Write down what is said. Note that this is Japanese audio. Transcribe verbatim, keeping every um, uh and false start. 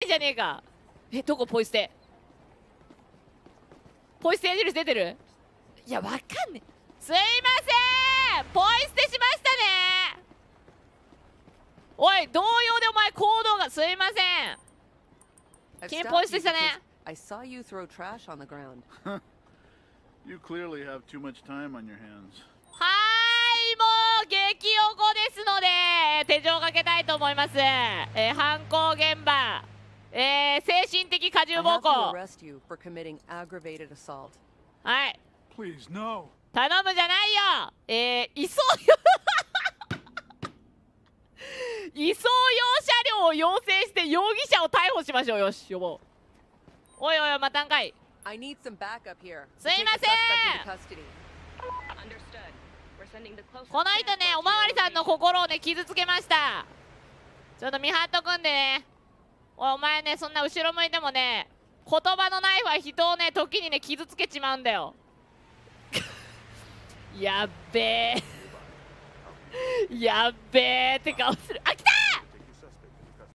じゃねえか。え、どこポイ捨て。ポイ捨て矢印出てる。いや、わかんねえ。すいません、ポイ捨てしましたね。おい、同様でお前行動が。すいません、君ポイ捨てしたね。 I saw you throw trash on the ground. You clearly have too much time on your hands. はーい、もう激横ですので手錠をかけたいと思います。えー、犯行現場、えー、精神的過重暴行。はい、 Please, no. 頼むじゃないよ。えー、移送用移送用車両を要請して容疑者を逮捕しましょう。よし、呼ぼう。おいおい、またんかい。すいません、この人ね、おまわりさんの心をね傷つけました。ちょっと見張っとくんでね。おい、お前ね、そんな後ろ向いてもね、言葉のナイフは人をね時にね傷つけちまうんだよ。やっべえやっべえって顔する。あ、